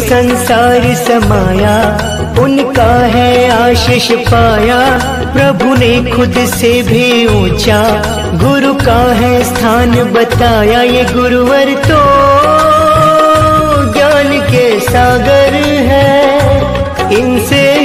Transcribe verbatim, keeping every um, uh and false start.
संसार समाया, उनका है आशीष पाया। प्रभु ने खुद से भी ऊंचा गुरु का है स्थान बताया। ये गुरुवर तो ज्ञान के सागर है, इनसे